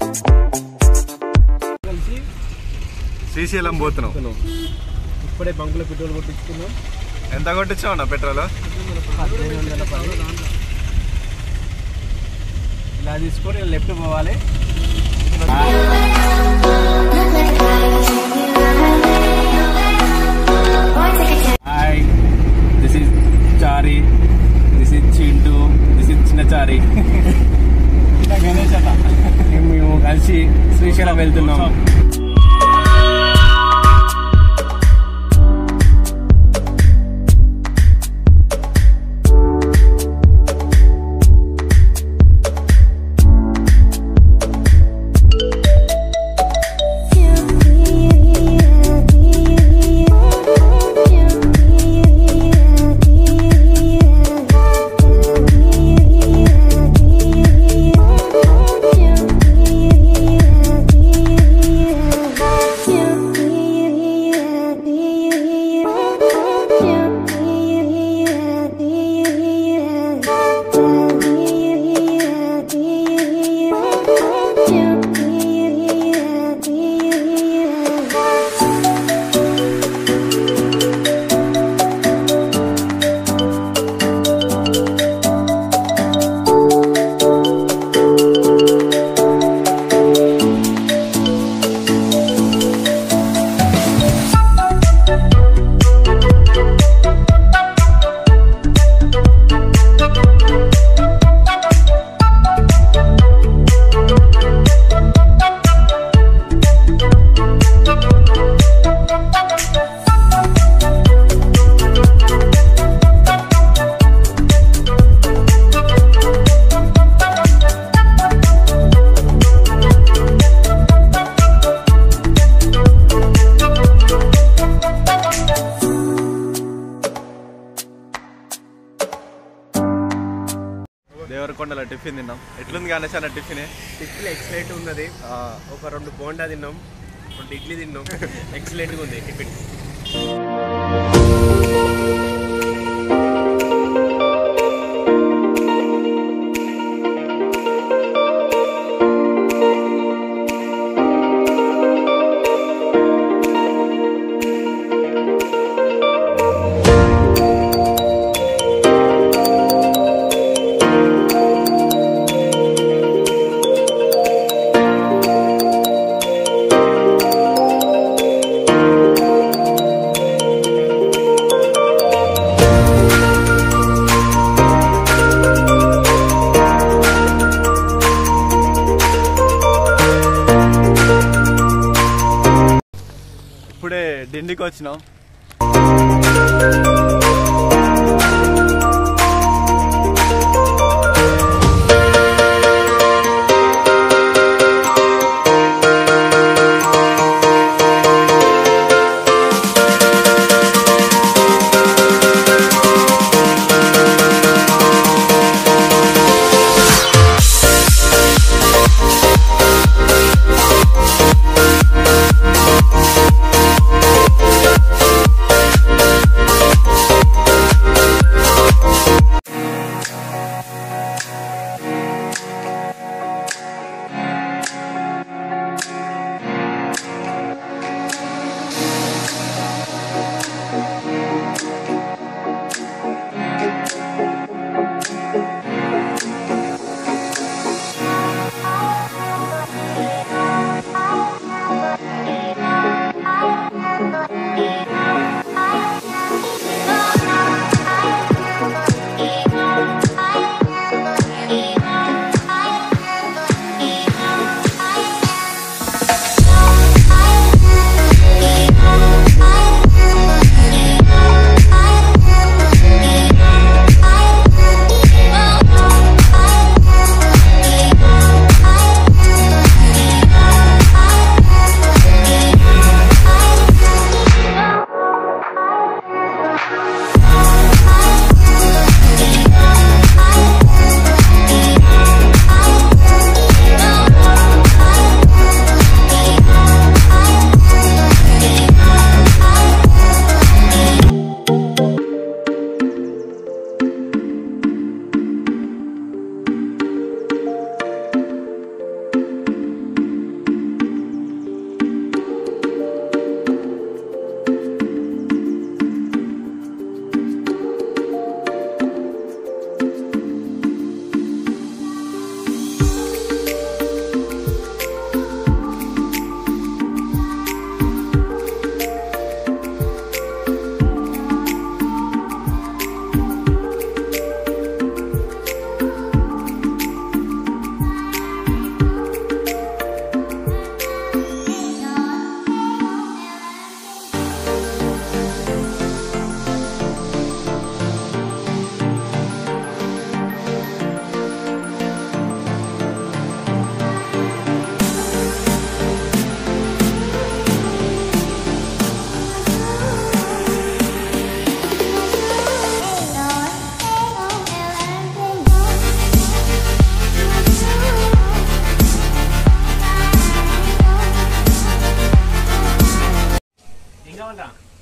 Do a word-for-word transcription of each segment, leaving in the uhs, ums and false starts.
శ్రీశైలం పోతున్నాం. ఇప్పుడే బంకులో పెట్రోల్ కొట్టించుకున్నాం. ఎంత కొట్టించావు అన్న పెట్రోల్? పదిహేను వందల పది. ఇలా తీసుకొని లెఫ్ట్ పోవాలి. Hi, this is Chari, this is Chintu, this is Chinna Chari. Ganesh అన్న మేము కలిసి శ్రీశైలం వెళ్తున్నాం. దేవరకొండల టిఫిన్ తిన్నాం. ఎట్లుంది కానీ అన్న టిఫిన్? టిఫిన్ ఎక్సలెంట్ ఉన్నది. ఒక రెండు బోండా తిన్నాం, రెండు ఇడ్లీ తిన్నాం. ఎక్సలెంట్గా ఉంది టిఫిన్. ఇప్పుడే ఢిల్లీకి వచ్చినాం.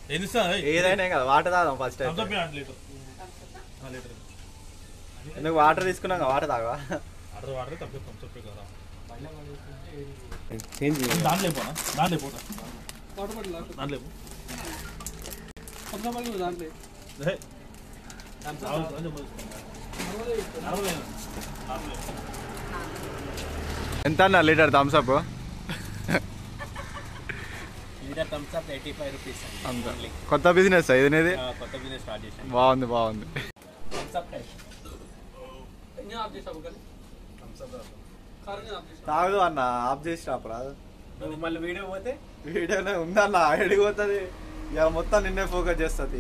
ఏదైనా కదా వాటర్ తాగాం ఫస్ట్ ఎందుకు వాటర్ తీసుకున్నాం వాటర్ తాగా దాంట్లో పోనా దాంట్లో పోతా దాంట్లో ఎంత అన్న litre Thums Up litre Thums Up eighty five rupees అంత కొత్త బిజినెస్ ఇది కొత్త బిజినెస్ స్టార్ట్ చేశాను బాగుంది బాగుంది తాగు అన్న ఆఫ్ చేసినప్పుడు నువ్వు మళ్ళీ వీడియో పోతే వీడియోనే ఉందన్న ఎడిగిపోతుంది ఇక మొత్తం నిన్నే ఫోకస్ చేస్తుంది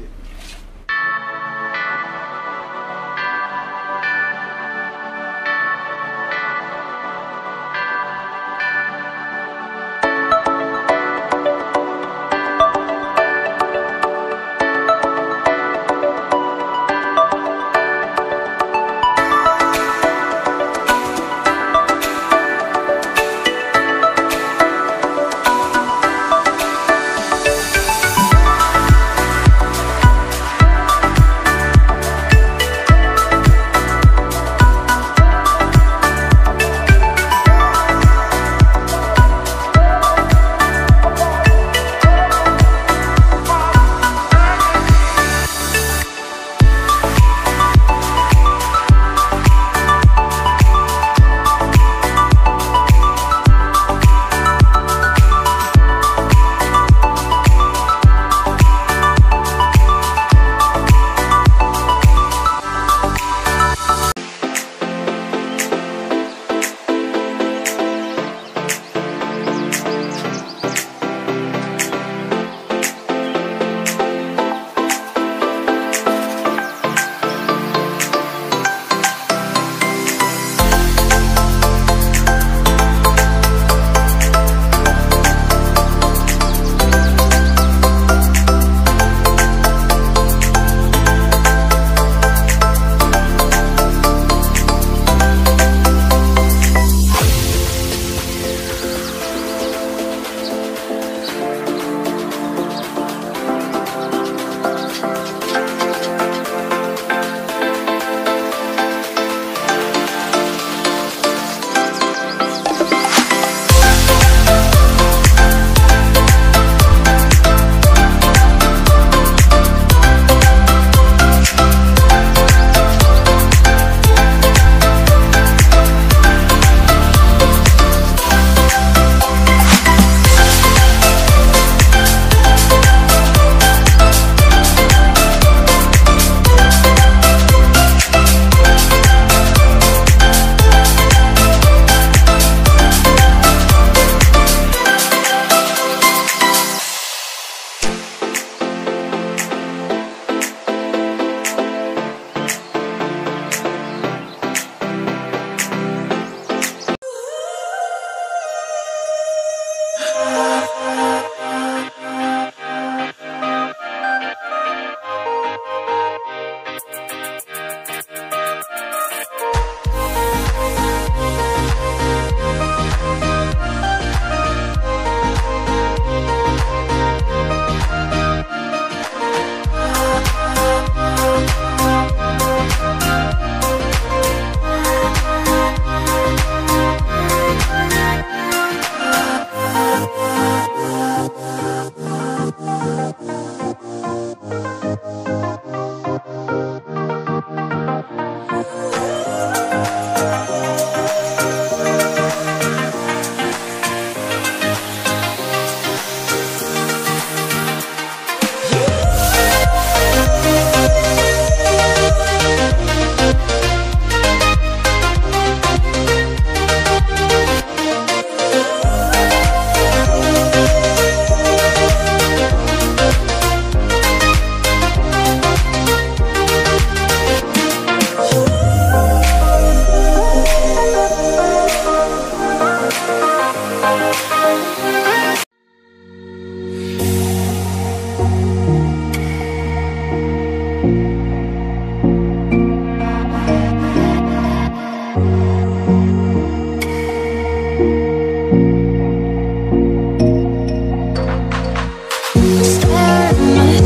Stare at my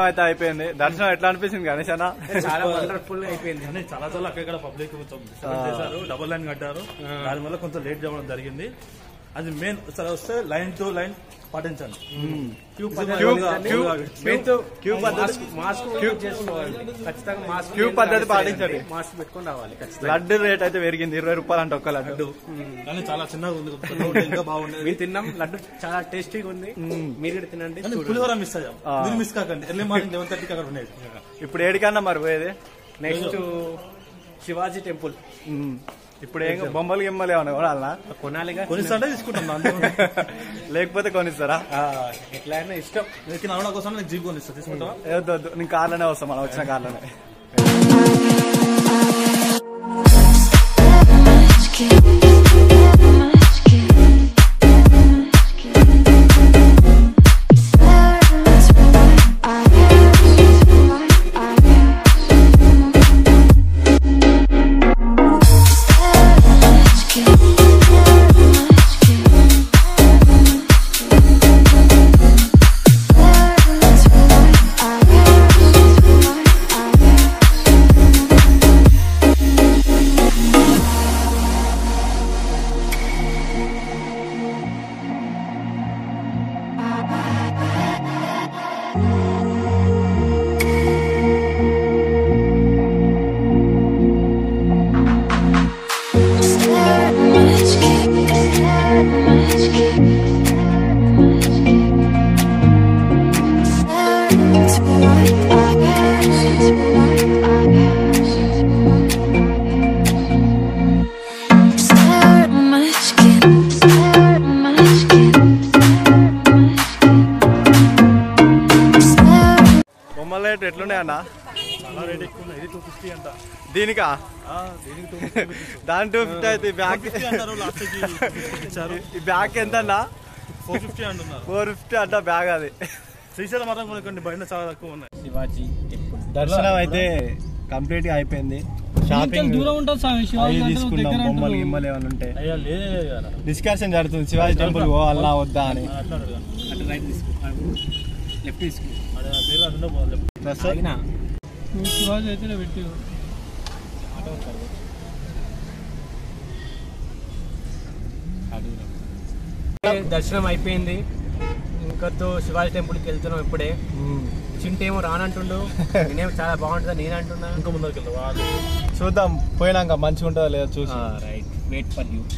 అయితే అయిపోయింది. దర్శనం ఎట్లా అనిపించింది గణేష్ అన్న? చాలా వండర్ఫుల్ గా అయిపోయింది. చాలా చాలా అక్కడ పబ్లిక్ కొంచెం చేశారు, డబుల్ లైన్ కట్టారు, దాని వల్ల కొంచెం లేట్ చేయడం జరిగింది. అది మెయిన్ సరే వస్తే లైన్ టు లైన్ పాటించండి. క్యూ పద్ధతి పాటించండి. మాస్క్ పెట్టుకొని రావాలి. లడ్డు రేట్ అయితే పెరిగింది, ఇరవై రూపాయలు అంటే ఒక్క లడ్డు. కానీ చాలా చిన్నగా ఉంది, ఇంకా బాగుంది. మీరు తిన్నాం, లడ్డు చాలా టేస్టీగా ఉంది. మీరు కూడా తినండి. పులిహోర మిస్ అయ్యాం, మీరు మిస్ కాకండి. ఎర్లీ మార్నింగ్ లెవెన్ థర్టీకి అక్కడ ఉన్నాయి. ఇప్పుడు ఏడికన్నా మరి పోయేది? Next Shivaji temple. ఇప్పుడు ఏం బొమ్మలు గిమ్మలు ఏమన్నా కొనాలనా? కొనాలిగా, కొనిస్తా తీసుకుంటాం, లేకపోతే కొనిస్తారా? ఎట్లా అయినా ఇష్టం. నడవడం కోసం నేను జీప్ కొనిస్తా, తీసుకుంటా. వద్దు వద్దు, నేను కార్లోనే వస్తాం, మనం వచ్చిన కార్లోనే. బొమ్మల రేట్ ఎట్లున్నాయి అన్న? చాలా రేట్ ఎక్కువ ఉన్నాయి. ఇది టూ ఫిఫ్టీ అంట దీనికా? దాని టూ ఫిఫ్టీ అయితే బ్యాగ్ ఈ బ్యాగ్ ఎంత అన్నా? ఫోర్ ఫిఫ్టీ అంటున్నారు. ఫోర్ ఫిఫ్టీ అంట బ్యాగ్. అది శ్రీశైలం మాత్రం కొన్ని బయట చాలా తక్కువ ఉన్నాయి. శివాజీ దర్శనం అయితే కంప్లీట్ గా అయిపోయింది. షాపింగ్ దూరం ఉంటుంది, తీసుకున్నాం. బొమ్మలు గిమ్మలు ఏమైనా ఉంటే డిస్కషన్ జరుగుతుంది, శివాజీ టెంపుల్ పోవాలా వద్దా అని. శివాజీ అయితే పెట్టి దర్శనం అయిపోయింది. ఇంకతో శివాజీ టెంపుల్కి వెళ్తున్నాం ఇప్పుడే. చింటేమో రానంటుండు, నేనేమో చాలా బాగుంటుందా నేను అంటున్నా. ఇంకా ముందరికి వెళ్తాం, చూద్దాం పోయినాక మంచిగా ఉంటుందో లేదో చూసి. Right, wait for you.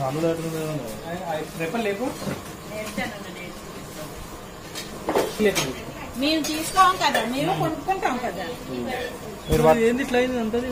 మేము తీసుకోం కదా, మేము కొనుక్కుంటాం కదా. ఏంది ఇట్లా అయింది అంతా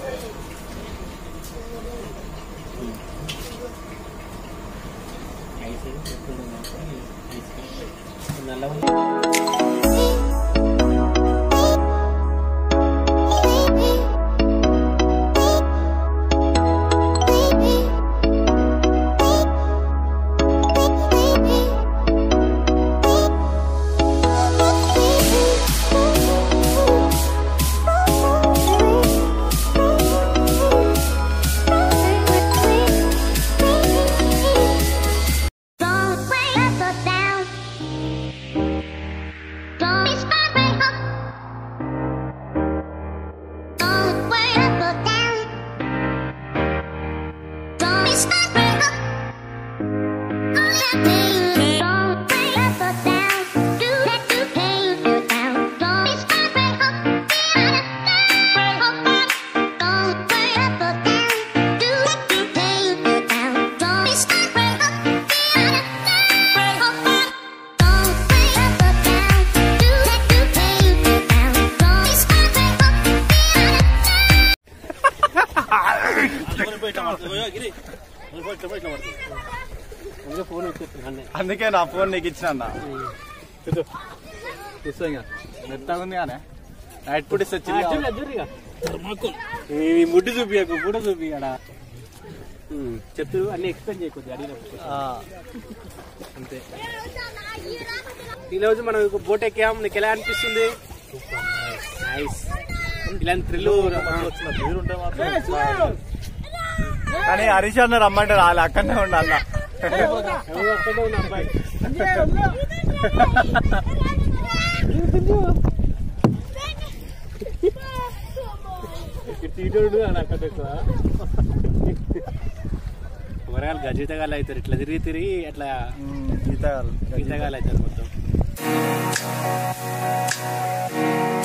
అందుకే నా ఫోన్ నీకు ఇచ్చిన అన్న. మెత్తగా ఉంది కానీ నైట్ పూట ముడ్డు చూపియకు, ఫోటో చూపి అడా చెప్తూ అన్ని ఎక్స్ప్లెయిన్ చేయకూడదు అడిగినప్పుడు. అంతే. ఈరోజు మనం బోట్ ఎక్కాం, నీకు ఎలా అనిపిస్తుంది? నైస్. ఇలాంటి థ్రిల్ కానీ హరీష్ అన్న రమ్మంటే రాలే, అక్కడనే ఉండాలి. అక్కడే ఉన్న అబ్బాయి తీటోడు అని అక్కడ వరగాలు గజీతగాలు అవుతారు. ఇట్లా తిరిగి తిరిగి అట్లా గీతగాలు గీతగాలు అవుతారు మొత్తం.